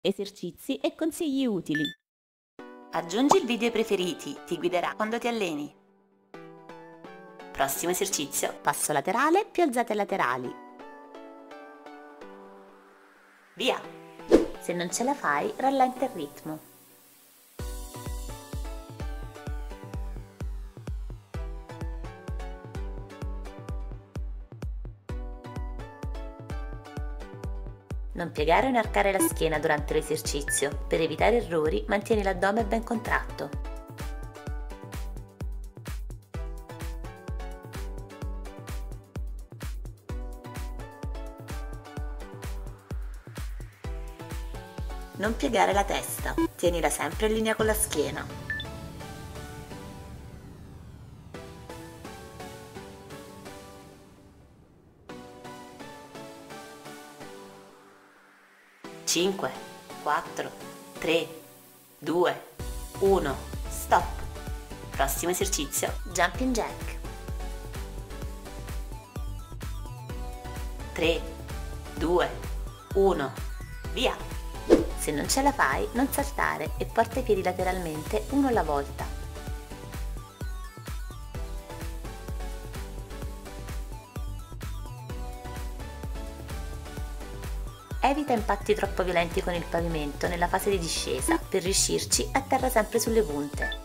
esercizi e consigli utili. Aggiungi il video ai preferiti, ti guiderà quando ti alleni. Prossimo esercizio. Passo laterale più alzate laterali. Via! Se non ce la fai, rallenta il ritmo. Non piegare o inarcare la schiena durante l'esercizio. Per evitare errori, mantieni l'addome ben contratto. Non piegare la testa, tienila sempre in linea con la schiena. Cinque, 4, 3, 2, 1, stop. Prossimo esercizio, jumping jack. 3, 2, 1, via! Se non ce la fai, non saltare e porta i piedi lateralmente uno alla volta. Evita impatti troppo violenti con il pavimento nella fase di discesa, per riuscirci atterra sempre sulle punte.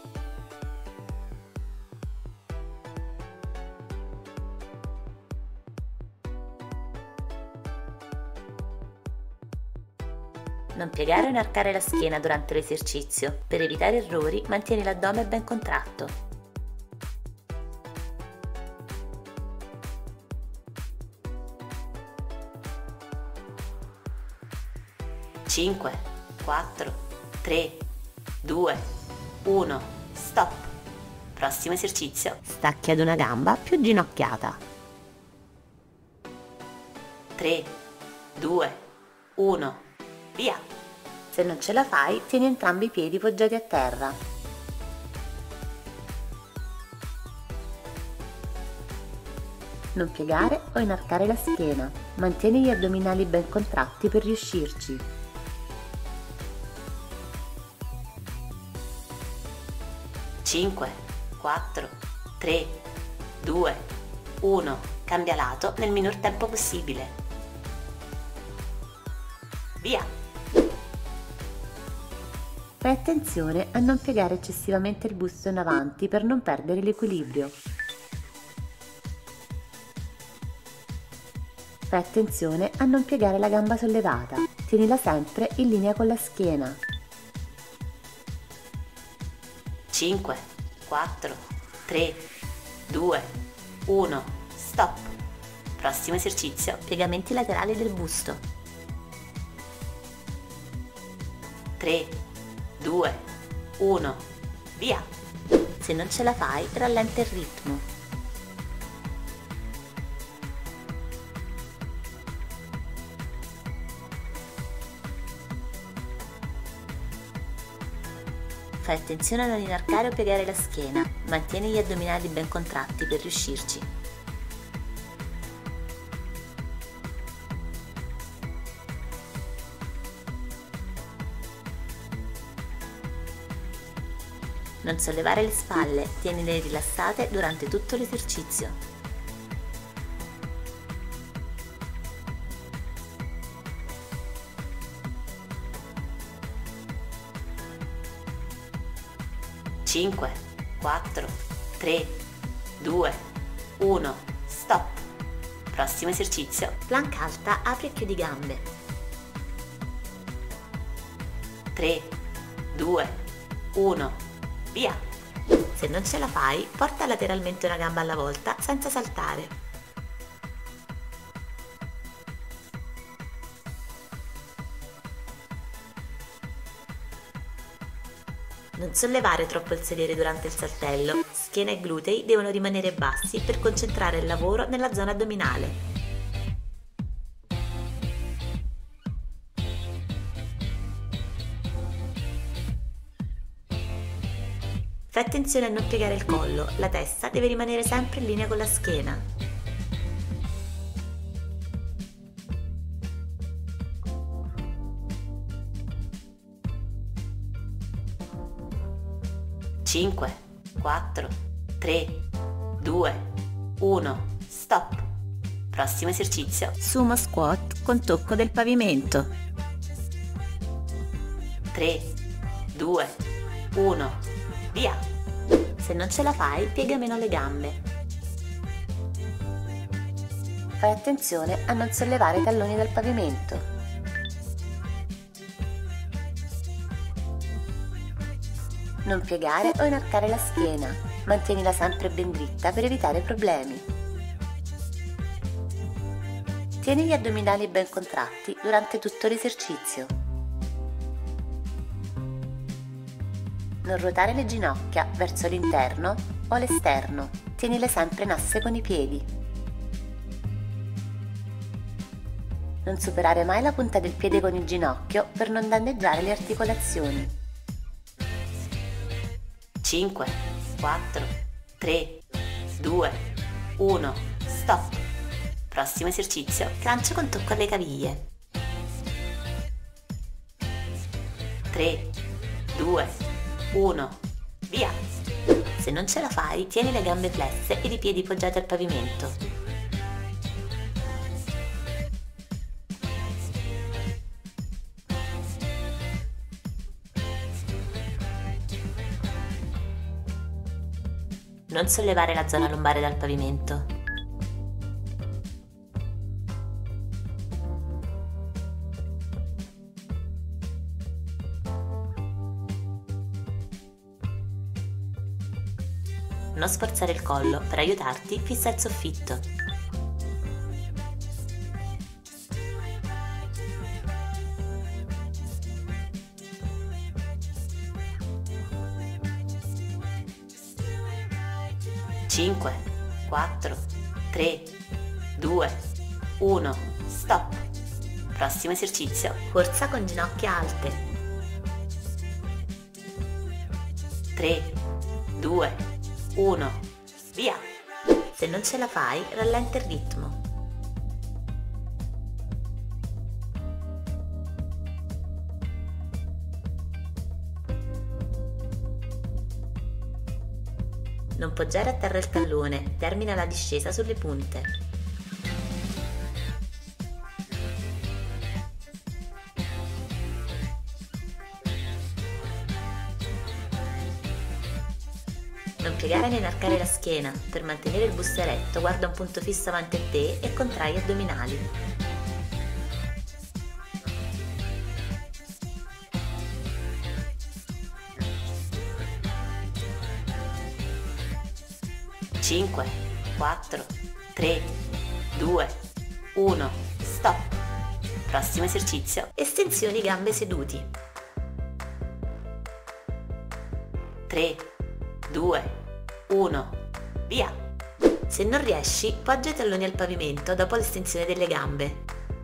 Non piegare o inarcare la schiena durante l'esercizio. Per evitare errori, mantieni l'addome ben contratto. Cinque, 4, 3, 2, 1, stop. Prossimo esercizio. Stacchi ad una gamba più ginocchiata. 3, 2, 1, via! Se non ce la fai, tieni entrambi i piedi poggiati a terra. Non piegare o inarcare la schiena. Mantieni gli addominali ben contratti per riuscirci. Cinque, 4, 3, 2, 1, cambia lato nel minor tempo possibile. Via! Fai attenzione a non piegare eccessivamente il busto in avanti per non perdere l'equilibrio. Fai attenzione a non piegare la gamba sollevata, tienila sempre in linea con la schiena. 5, 4, 3, 2, 1, stop. Prossimo esercizio, Piegamenti laterali del busto. 3, 2, 1, via! Se non ce la fai, rallenta il ritmo. Fai attenzione a non inarcare o piegare la schiena, mantieni gli addominali ben contratti per riuscirci. Non sollevare le spalle, tienile rilassate durante tutto l'esercizio. Cinque, 4, 3, 2, 1, stop. Prossimo esercizio, Plank alta, apri e chiudi gambe. 3, 2, 1, via! Se non ce la fai, porta lateralmente una gamba alla volta senza saltare. Non sollevare troppo il sedere durante il saltello, schiena e glutei devono rimanere bassi per concentrare il lavoro nella zona addominale. Fai attenzione a non piegare il collo, la testa deve rimanere sempre in linea con la schiena. 5, 4, 3, 2, 1, stop. Prossimo esercizio. Sumo squat con tocco del pavimento. 3, 2, 1, via. Se non ce la fai, piega meno le gambe. Fai attenzione a non sollevare i talloni dal pavimento. Non piegare o inarcare la schiena, mantienila sempre ben dritta per evitare problemi. Tieni gli addominali ben contratti durante tutto l'esercizio. Non ruotare le ginocchia verso l'interno o l'esterno, tienile sempre in asse con i piedi. Non superare mai la punta del piede con il ginocchio per non danneggiare le articolazioni. 5, 4, 3, 2, 1, stop. Prossimo esercizio. Crunch con tocco alle caviglie. 3, 2, 1, via. Se non ce la fai, tieni le gambe flesse ed i piedi poggiati al pavimento. Non sollevare la zona lombare dal pavimento. Non sforzare il collo, per aiutarti fissa il soffitto. Cinque, 4, 3, 2, 1, stop. Prossimo esercizio. Corsa con ginocchia alte. 3, 2, 1, via. Se non ce la fai, rallenta il ritmo. Non poggiare a terra il tallone, termina la discesa sulle punte. Non piegare né inarcare la schiena, per mantenere il busto eretto guarda un punto fisso avanti a te e contrai gli addominali. Cinque, 4, 3, 2, 1, stop. Prossimo esercizio. Estensioni gambe seduti. 3, 2, 1, via. Se non riesci, poggia i talloni al pavimento dopo l'estensione delle gambe.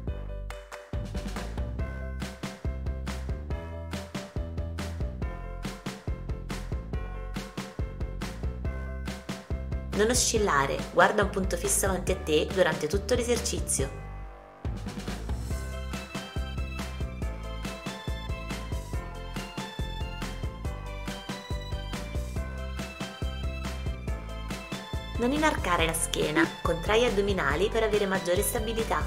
Non oscillare, guarda un punto fisso avanti a te durante tutto l'esercizio. Non inarcare la schiena, contrai gli addominali per avere maggiore stabilità.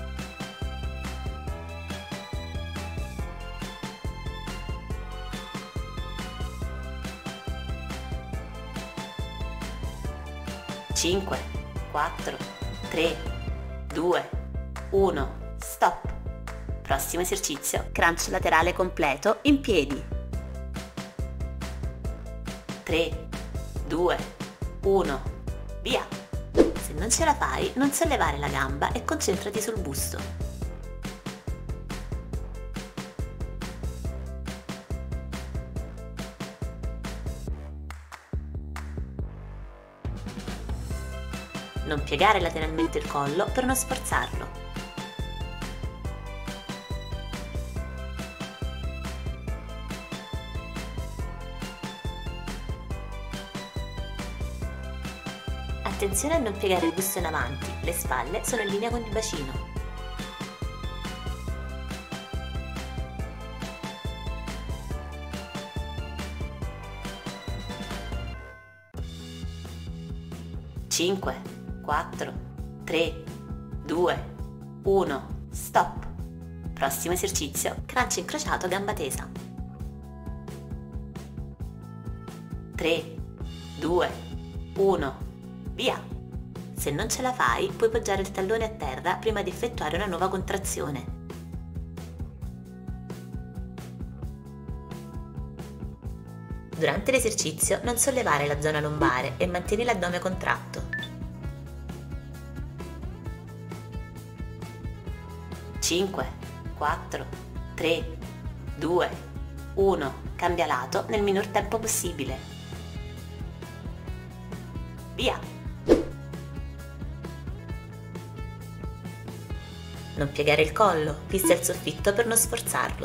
Cinque, 4, 3, 2, 1, stop. Prossimo esercizio. Crunch laterale completo in piedi. 3, 2, 1, via. Se non ce la fai, non sollevare la gamba e concentrati sul busto. Non piegare lateralmente il collo per non sforzarlo. Attenzione a non piegare il busto in avanti, le spalle sono in linea con il bacino. 5, 4, 3, 2, 1, stop. Prossimo esercizio, crunch incrociato, gamba tesa. 3, 2, 1, via. Se non ce la fai, puoi poggiare il tallone a terra prima di effettuare una nuova contrazione. Durante l'esercizio non sollevare la zona lombare e mantieni l'addome contratto. 5, 4, 3, 2, 1, cambia lato nel minor tempo possibile. Via! Non piegare il collo, fissa il soffitto per non sforzarlo.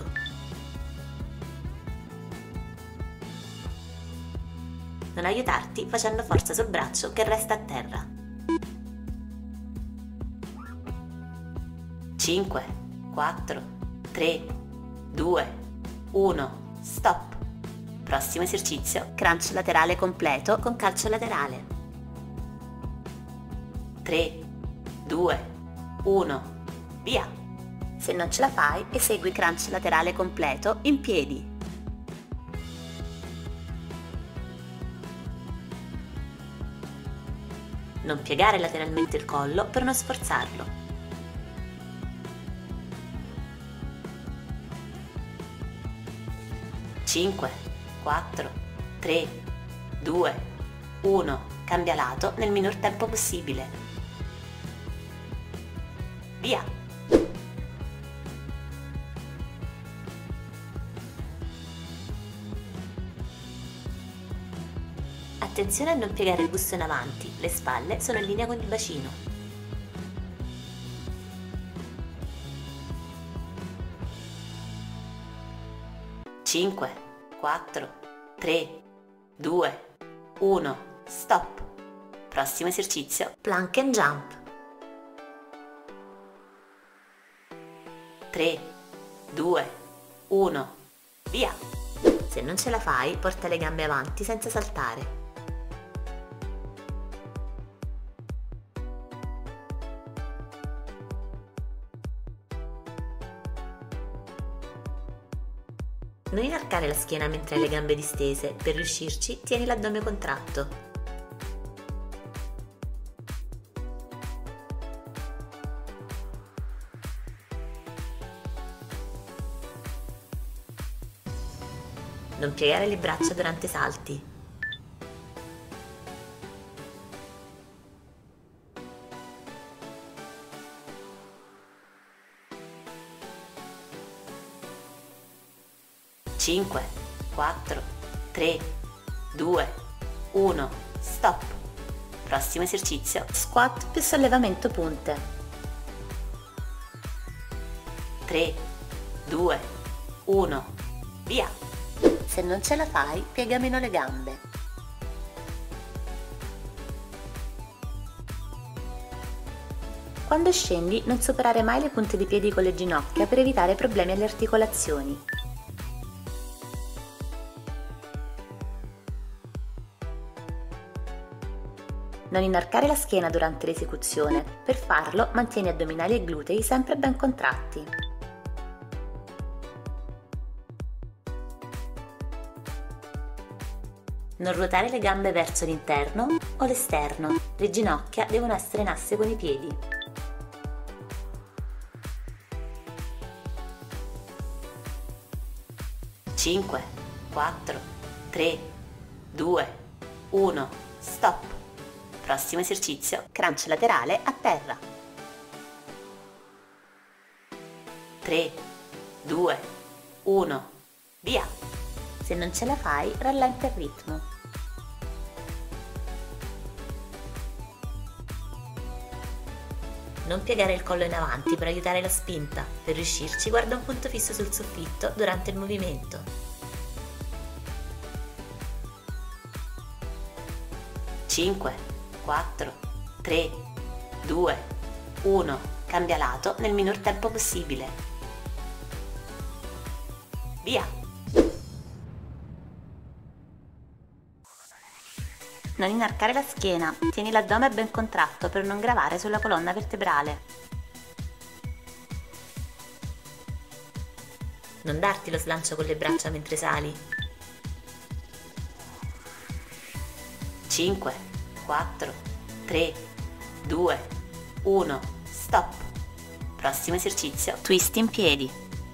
Non aiutarti facendo forza sul braccio che resta a terra. 5, 4, 3, 2, 1, stop. Prossimo esercizio, Crunch laterale completo con calcio laterale. 3, 2, 1, via. Se non ce la fai, esegui crunch laterale completo in piedi. Non piegare lateralmente il collo per non sforzarlo. Cinque, 4, 3, 2, 1, cambia lato nel minor tempo possibile. Via! Attenzione a non piegare il busto in avanti, le spalle sono in linea con il bacino. 5, 4, 3, 2, 1, stop. Prossimo esercizio, Plank and jump. 3, 2, 1, via. Se non ce la fai, porta le gambe avanti senza saltare. Non inarcare la schiena mentre hai le gambe distese, per riuscirci tieni l'addome contratto. Non piegare le braccia durante i salti. Cinque, 4, 3, 2, 1, stop. Prossimo esercizio, Squat più sollevamento punte. 3, 2, 1, via. Se non ce la fai, piega meno le gambe. Quando scendi, non superare mai le punte dei piedi con le ginocchia per evitare problemi alle articolazioni. Non inarcare la schiena durante l'esecuzione. Per farlo, mantieni addominali e glutei sempre ben contratti. Non ruotare le gambe verso l'interno o l'esterno. Le ginocchia devono essere in asse con i piedi. Cinque, 4, 3, 2, 1, stop. Prossimo esercizio, Crunch laterale a terra. 3, 2, 1, via. Se non ce la fai, rallenta il ritmo. Non piegare il collo in avanti per aiutare la spinta. Per riuscirci, guarda un punto fisso sul soffitto durante il movimento. 5, 4, 3, 2, 1, cambia lato nel minor tempo possibile. Via! Non inarcare la schiena, tieni l'addome ben contratto per non gravare sulla colonna vertebrale. Non darti lo slancio con le braccia mentre sali. 5, 4, 3, 2, 1, stop. Prossimo esercizio, twist in piedi.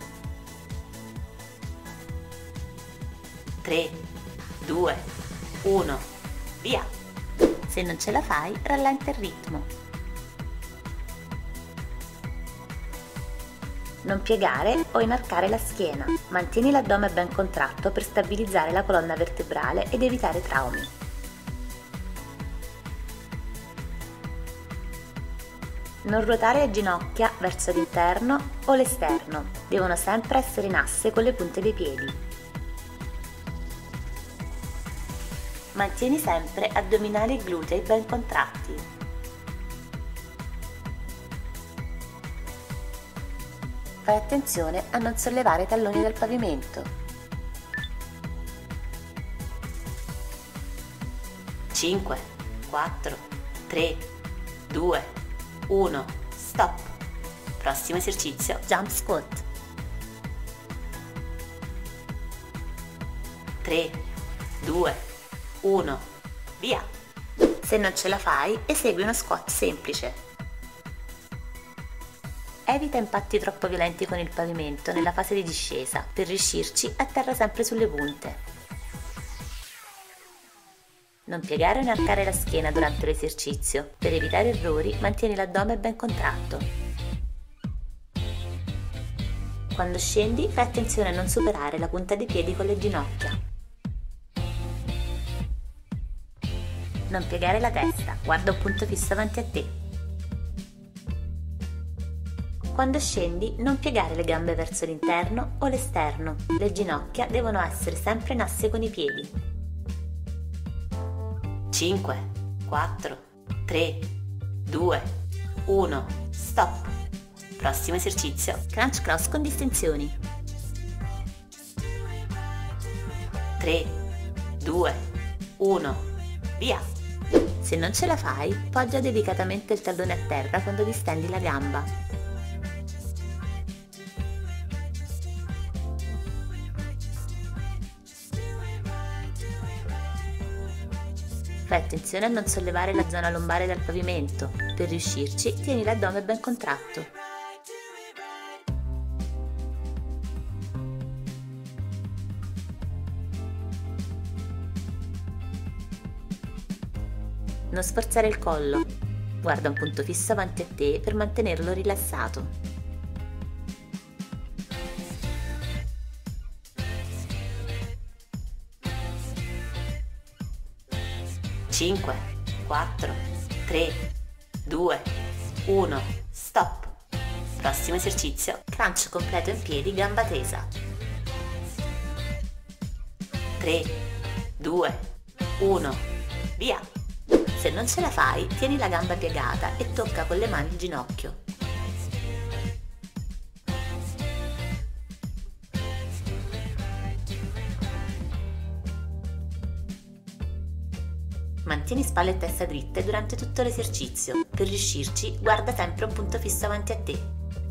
3, 2, 1, via. Se non ce la fai, rallenta il ritmo. Non piegare o inarcare la schiena. Mantieni l'addome ben contratto per stabilizzare la colonna vertebrale ed evitare traumi. Non ruotare le ginocchia verso l'interno o l'esterno, devono sempre essere in asse con le punte dei piedi. Mantieni sempre addominali e glutei ben contratti. Fai attenzione a non sollevare i talloni dal pavimento. 5, 4, 3, 2, 1, stop. Prossimo esercizio, jump squat. 3, 2, 1, via. Se non ce la fai, esegui uno squat semplice. Evita impatti troppo violenti con il pavimento nella fase di discesa, per riuscirci atterra sempre sulle punte. Non piegare o inarcare la schiena durante l'esercizio. Per evitare errori, mantieni l'addome ben contratto. Quando scendi, fai attenzione a non superare la punta dei piedi con le ginocchia. Non piegare la testa, guarda un punto fisso avanti a te. Quando scendi, non piegare le gambe verso l'interno o l'esterno. Le ginocchia devono essere sempre in asse con i piedi. 5, 4, 3, 2, 1, stop. Prossimo esercizio, crunch cross con distensioni. 3, 2, 1, via. Se non ce la fai, poggia delicatamente il tallone a terra quando distendi la gamba. Fai attenzione a non sollevare la zona lombare dal pavimento. Per riuscirci, tieni l'addome ben contratto. Non sforzare il collo. Guarda un punto fisso avanti a te per mantenerlo rilassato. 5, 4, 3, 2, 1, stop. Prossimo esercizio, crunch completo in piedi, gamba tesa. 3, 2, 1, via. Se non ce la fai, tieni la gamba piegata e tocca con le mani il ginocchio. Mantieni spalle e testa dritte durante tutto l'esercizio. Per riuscirci, guarda sempre un punto fisso avanti a te.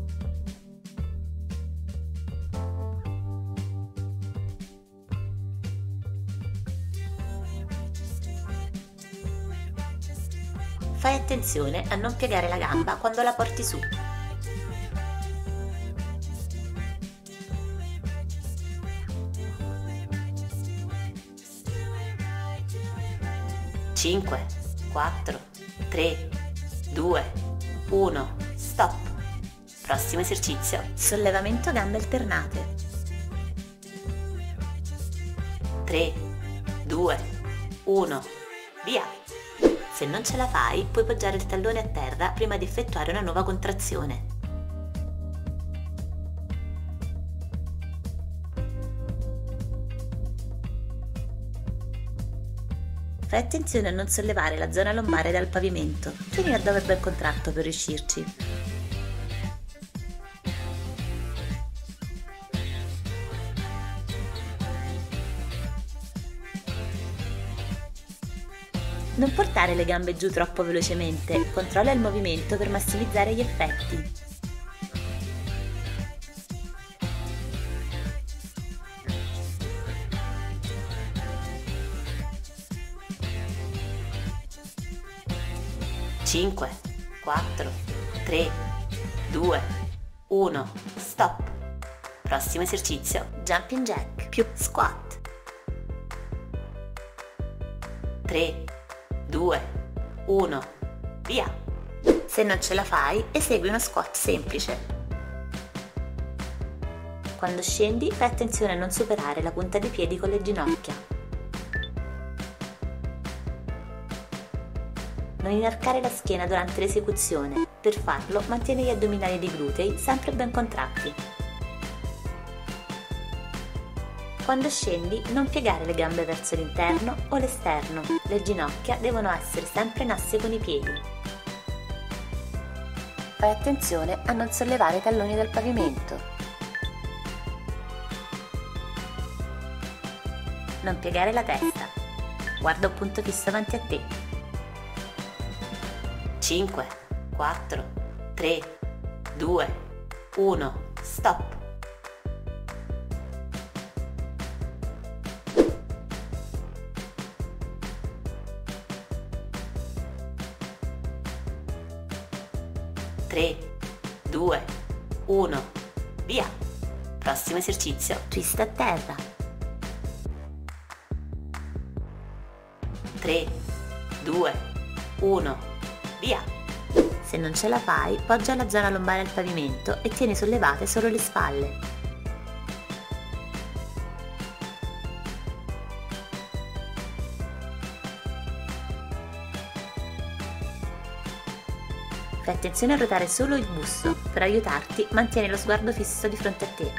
Fai attenzione a non piegare la gamba quando la porti su. 5, 4, 3, 2, 1, stop. Prossimo esercizio, sollevamento gambe alternate. 3, 2, 1, via. Se non ce la fai, puoi poggiare il tallone a terra prima di effettuare una nuova contrazione. Fai attenzione a non sollevare la zona lombare dal pavimento. Tieni l'addome ben contratto per riuscirci. Non portare le gambe giù troppo velocemente, controlla il movimento per massimizzare gli effetti. Cinque, 4, 3, 2, 1, stop. Prossimo esercizio, jumping jack più squat. 3, 2, 1, via. Se non ce la fai, esegui uno squat semplice. Quando scendi, fai attenzione a non superare la punta dei piedi con le ginocchia. Non inarcare la schiena durante l'esecuzione. Per farlo, mantieni gli addominali dei glutei sempre ben contratti. Quando scendi, non piegare le gambe verso l'interno o l'esterno. Le ginocchia devono essere sempre in asse con i piedi. Fai attenzione a non sollevare i talloni dal pavimento. Non piegare la testa. Guarda un punto fisso davanti a te. 5, 4, 3, 2, 1, stop. Tre, 2, 1, via. Prossimo esercizio, twist a terra. 3, 2, 1, via. Se non ce la fai, poggia la zona lombare al pavimento e tieni sollevate solo le spalle. Fai attenzione a ruotare solo il busto. Per aiutarti, mantieni lo sguardo fisso di fronte a te.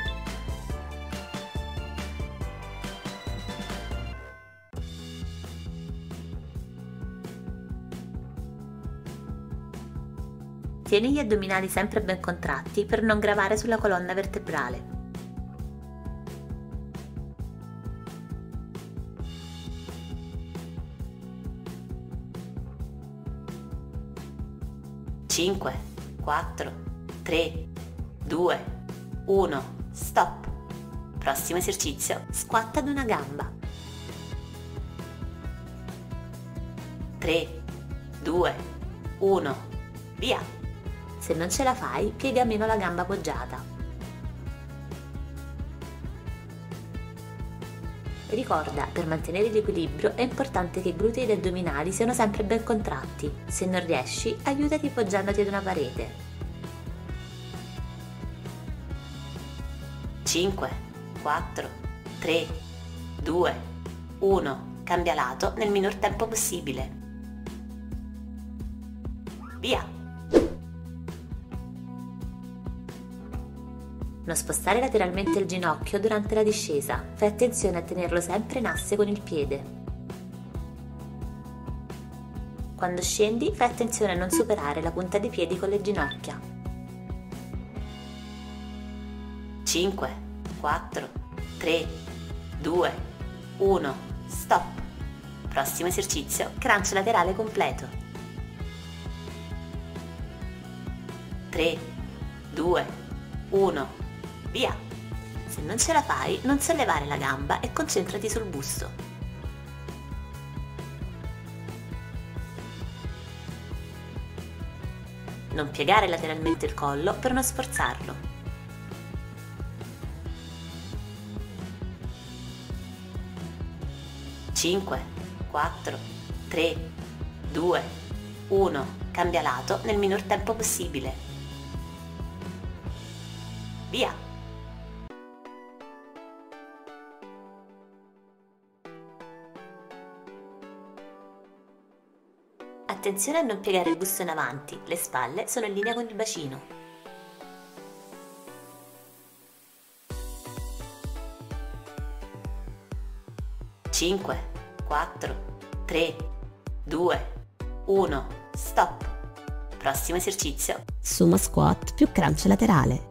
Tieni gli addominali sempre ben contratti per non gravare sulla colonna vertebrale. Cinque, 4, 3, 2, 1, stop. Prossimo esercizio, squat ad una gamba. 3, 2, 1, via. Se non ce la fai, piega meno la gamba poggiata. Ricorda, per mantenere l'equilibrio è importante che i glutei ed addominali siano sempre ben contratti. Se non riesci, aiutati poggiandoti ad una parete. 5, 4, 3, 2, 1. Cambia lato nel minor tempo possibile. Via! Non spostare lateralmente il ginocchio durante la discesa. Fai attenzione a tenerlo sempre in asse con il piede. Quando scendi, fai attenzione a non superare la punta dei piedi con le ginocchia. 5, 4, 3, 2, 1, stop. Prossimo esercizio, crunch laterale completo. 3, 2, 1, via! Se non ce la fai, non sollevare la gamba e concentrati sul busto. Non piegare lateralmente il collo per non sforzarlo. Cinque, 4, 3, 2, 1. Cambia lato nel minor tempo possibile. Via! Attenzione a non piegare il busto in avanti, le spalle sono in linea con il bacino. 5, 4, 3, 2, 1, stop. Prossimo esercizio, Sumo squat più crunch laterale.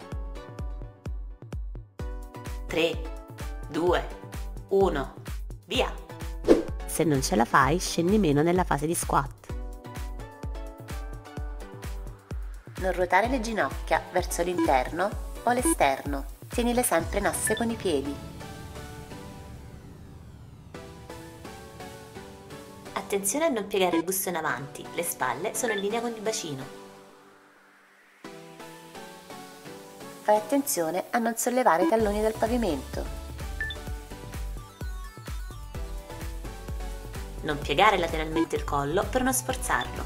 3, 2, 1, via! Se non ce la fai, scendi meno nella fase di squat. Non ruotare le ginocchia verso l'interno o l'esterno. Tienile sempre in asse con i piedi. Attenzione a non piegare il busto in avanti, le spalle sono in linea con il bacino. Fai attenzione a non sollevare i talloni dal pavimento. Non piegare lateralmente il collo per non sforzarlo.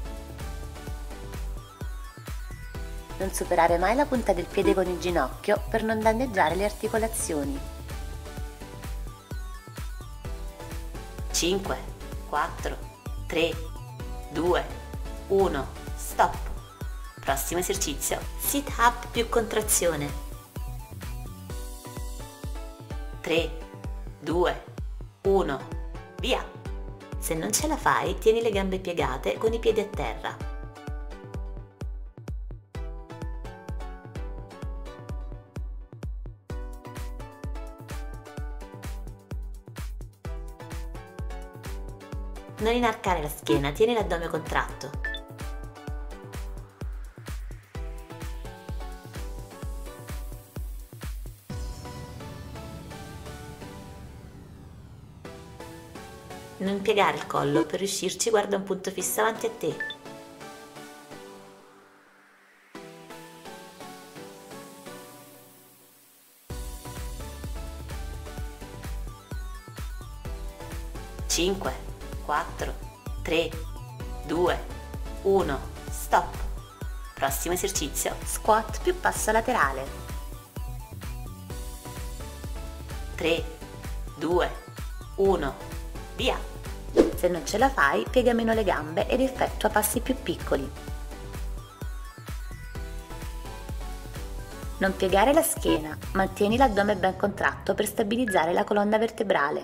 Non superare mai la punta del piede con il ginocchio per non danneggiare le articolazioni. 5, 4, 3, 2, 1, stop. Prossimo esercizio, sit up più contrazione. 3, 2, 1, via. Se non ce la fai, tieni le gambe piegate con i piedi a terra. Non inarcare la schiena, tieni l'addome contratto. Non piegare il collo, per riuscirci guarda un punto fisso avanti a te. Cinque, 4, 3, 2, 1, stop. Prossimo esercizio, Squat più passo laterale. 3, 2, 1, via. Se non ce la fai, piega meno le gambe ed effettua passi più piccoli. Non piegare la schiena, mantieni l'addome ben contratto per stabilizzare la colonna vertebrale.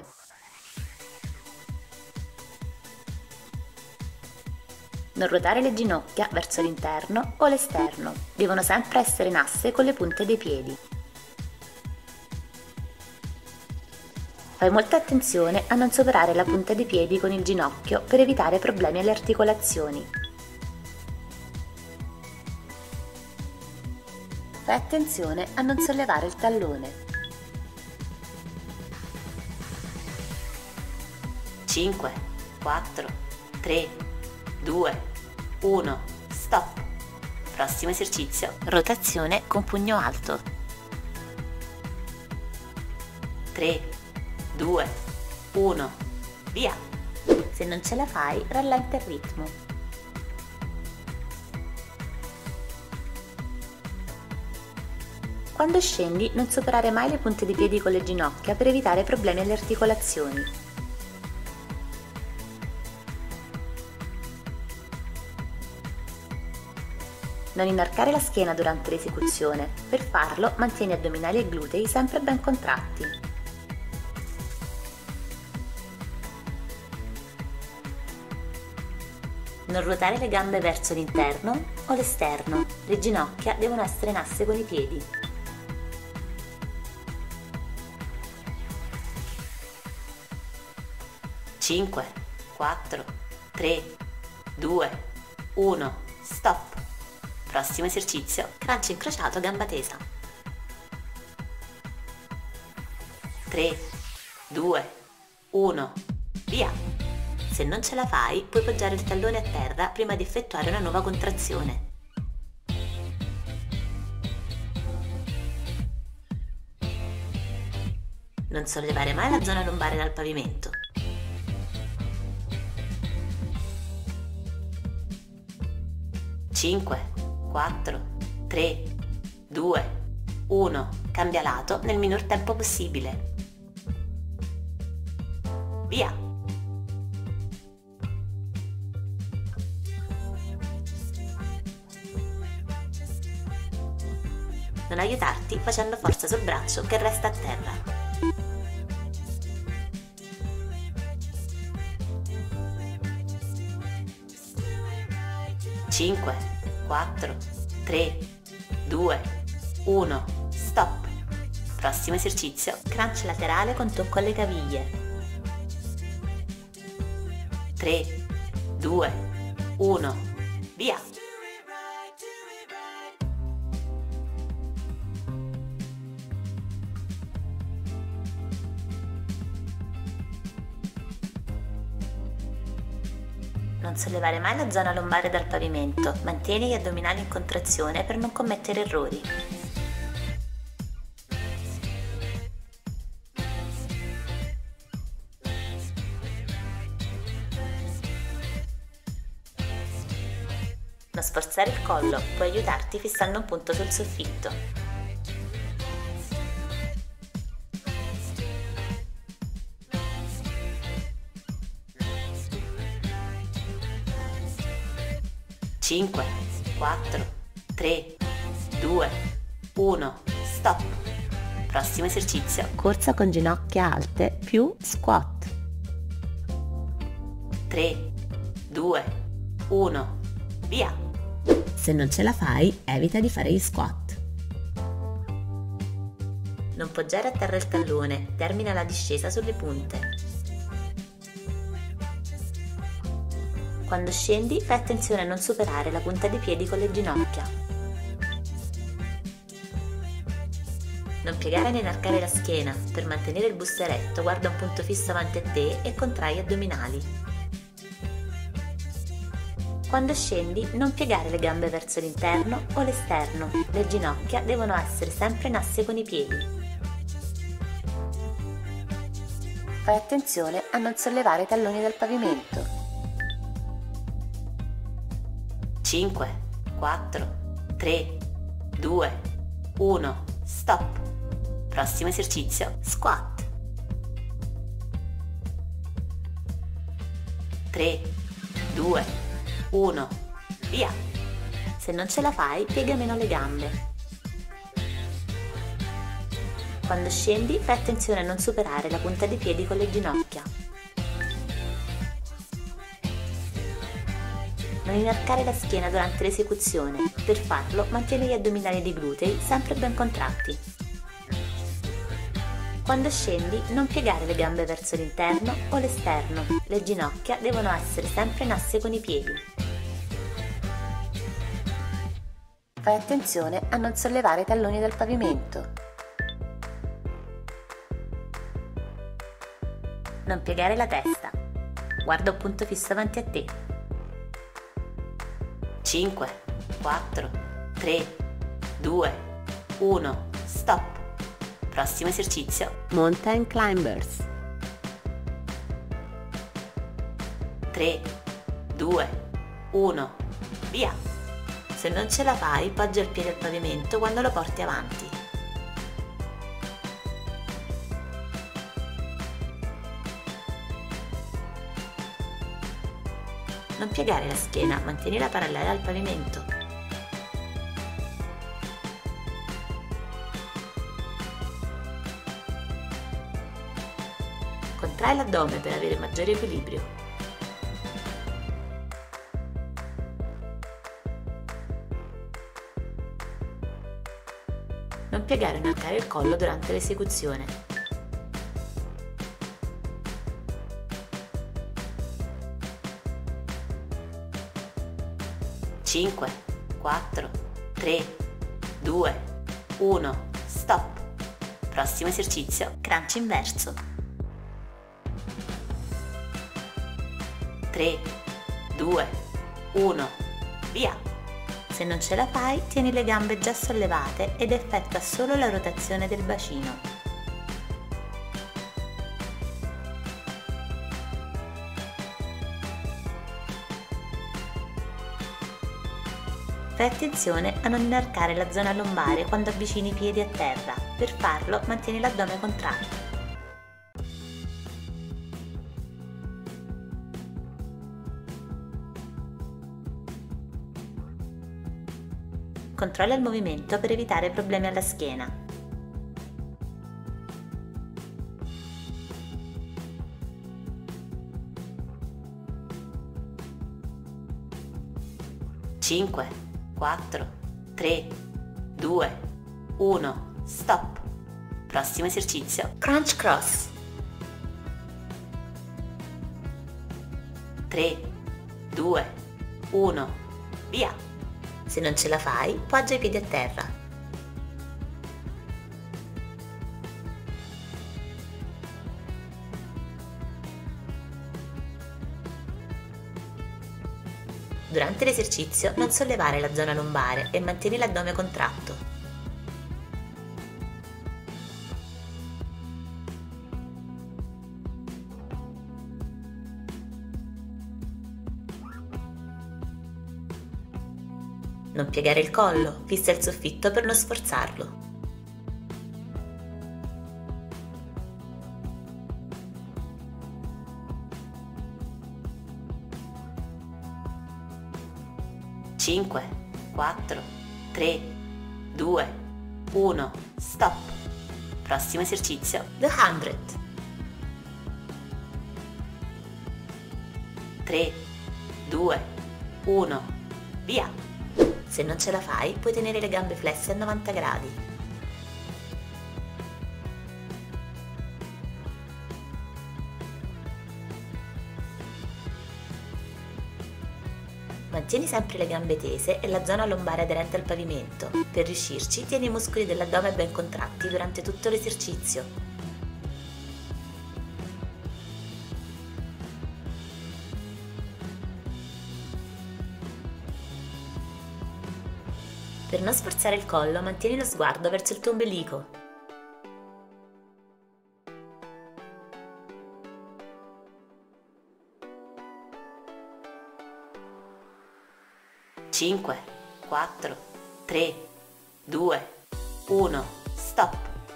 Non ruotare le ginocchia verso l'interno o l'esterno, devono sempre essere in asse con le punte dei piedi. Fai molta attenzione a non superare la punta dei piedi con il ginocchio per evitare problemi alle articolazioni. Fai attenzione a non sollevare il tallone. 5, 4, 3, 2, 1, stop. Prossimo esercizio, rotazione con pugno alto. 3, 2, 1, via. Se non ce la fai, rallenta il ritmo. Quando scendi, non superare mai le punte dei piedi con le ginocchia per evitare problemi alle articolazioni. Non inarcare la schiena durante l'esecuzione. Per farlo, mantieni addominali e glutei sempre ben contratti. Non ruotare le gambe verso l'interno o l'esterno. Le ginocchia devono essere in asse con i piedi. 5, 4, 3, 2, 1, stop. Prossimo esercizio, crunch incrociato, gamba tesa. 3, 2, 1, via. Se non ce la fai, puoi poggiare il tallone a terra prima di effettuare una nuova contrazione. Non sollevare mai la zona lombare dal pavimento. Cinque, 4, 3, 2, 1. Cambia lato nel minor tempo possibile. Via! Non aiutarti facendo forza sul braccio che resta a terra. 5, 4, 3, 2, 1, stop. Prossimo esercizio, crunch laterale con tocco alle caviglie. 3, 2, 1, via! Non sollevare mai la zona lombare dal pavimento, mantieni gli addominali in contrazione per non commettere errori. Non sforzare il collo, puoi aiutarti fissando un punto sul soffitto. Cinque, 4, 3, 2, 1, stop. Prossimo esercizio, corsa con ginocchia alte più squat. 3, 2, 1, via! Se non ce la fai, evita di fare gli squat. Non poggiare a terra il tallone, termina la discesa sulle punte. Quando scendi, fai attenzione a non superare la punta dei piedi con le ginocchia. Non piegare né inarcare la schiena, per mantenere il busto eretto guarda un punto fisso avanti a te e contrai gli addominali. Quando scendi, non piegare le gambe verso l'interno o l'esterno, le ginocchia devono essere sempre in asse con i piedi. Fai attenzione a non sollevare i talloni dal pavimento. 5, 4, 3, 2, 1, stop. Prossimo esercizio, squat. 3, 2, 1, via. Se non ce la fai, piega meno le gambe. Quando scendi, fai attenzione a non superare la punta dei piedi con le ginocchia. Non inarcare la schiena durante l'esecuzione. Per farlo, mantieni gli addominali dei glutei sempre ben contratti. Quando scendi, non piegare le gambe verso l'interno o l'esterno. Le ginocchia devono essere sempre in asse con i piedi. Fai attenzione a non sollevare i talloni dal pavimento. Non piegare la testa. Guarda un punto fisso avanti a te. 5, 4, 3, 2, 1, stop. Prossimo esercizio, Mountain Climbers. 3, 2, 1, via. Se non ce la fai, poggia il piede al pavimento quando lo porti avanti. Non piegare la schiena, mantienila parallela al pavimento. Contrai l'addome per avere maggiore equilibrio. Non piegare o inarcare il collo durante l'esecuzione. 5, 4, 3, 2, 1, stop. Prossimo esercizio, crunch inverso. 3, 2, 1, via. Se non ce la fai, tieni le gambe già sollevate ed effettua solo la rotazione del bacino. Fai attenzione a non inarcare la zona lombare quando avvicini i piedi a terra. Per farlo, mantieni l'addome contratto. Controlla il movimento per evitare problemi alla schiena. Cinque, 4, 3, 2, 1, stop. Prossimo esercizio, crunch cross. 3, 2, 1, via! Se non ce la fai, poggia i piedi a terra. Durante l'esercizio non sollevare la zona lombare e mantieni l'addome contratto. Non piegare il collo, fissa il soffitto per non sforzarlo. Cinque, 4, 3, 2, 1, stop. Prossimo esercizio, The 100. 3, 2, 1, via! Se non ce la fai, puoi tenere le gambe flesse a 90 gradi. Mantieni sempre le gambe tese e la zona lombare aderente al pavimento. Per riuscirci, tieni i muscoli dell'addome ben contratti durante tutto l'esercizio. Per non sforzare il collo, mantieni lo sguardo verso il tuo ombelico. Cinque, 4, 3, 2, 1, stop.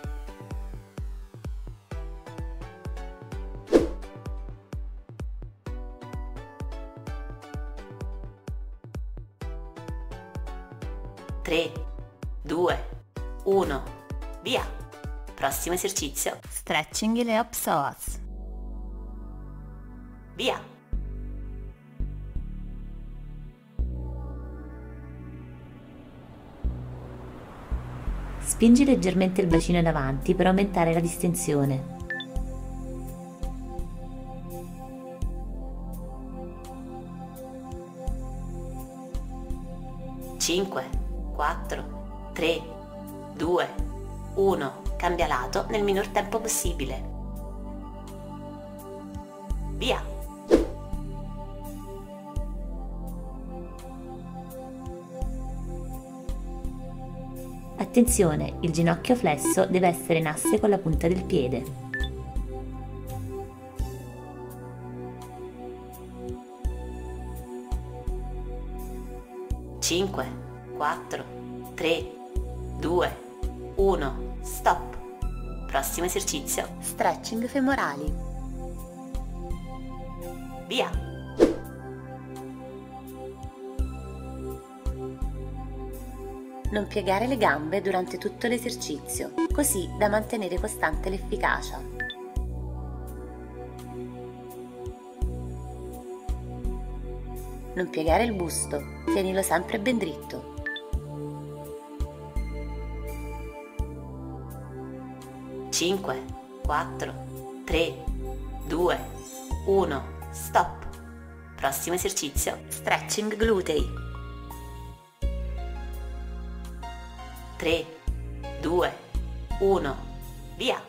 Tre, 2, 1, via! Prossimo esercizio. Stretching le hip psoas. Via! Spingi leggermente il bacino in avanti per aumentare la distensione. Cinque, 4, 3, 2, 1. Cambia lato nel minor tempo possibile. Via! Attenzione, il ginocchio flesso deve essere in asse con la punta del piede. Cinque, 4, 3, 2, 1, stop. Prossimo esercizio. Stretching femorali. Via! Non piegare le gambe durante tutto l'esercizio, così da mantenere costante l'efficacia. Non piegare il busto, tienilo sempre ben dritto. Cinque, 4, 3, 2, 1, stop. Prossimo esercizio. Stretching glutei. 3, 2, 1, via!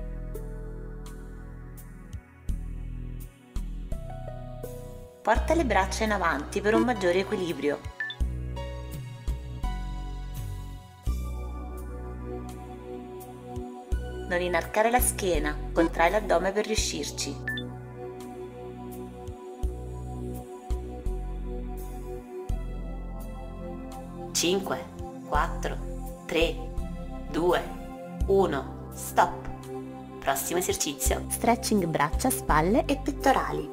Porta le braccia in avanti per un maggiore equilibrio. Non inarcare la schiena, contrai l'addome per riuscirci. Cinque, 4, 3, 2, 1, stop. Prossimo esercizio. Stretching braccia, spalle e pettorali.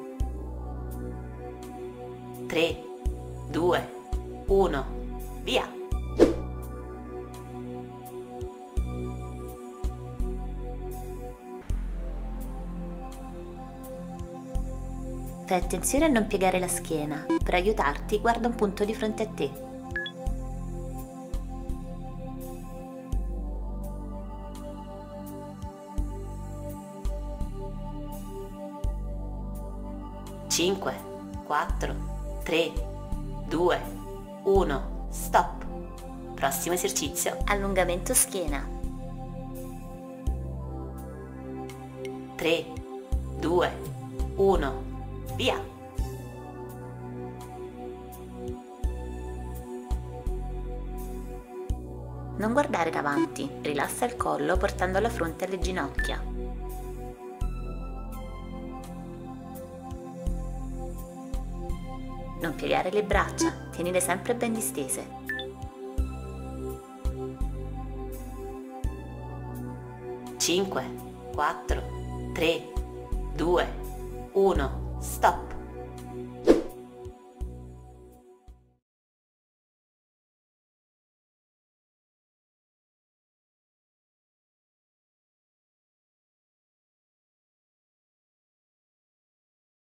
3, 2, 1, via! Fai attenzione a non piegare la schiena. Per aiutarti, guarda un punto di fronte a te. Cinque, 4, 3, 2, 1, stop. Prossimo esercizio. Allungamento schiena. 3, 2, 1, via. Non guardare davanti, rilassa il collo portando la fronte alle ginocchia. Non piegare le braccia, tienile sempre ben distese. 5, 4, 3, 2, 1, stop.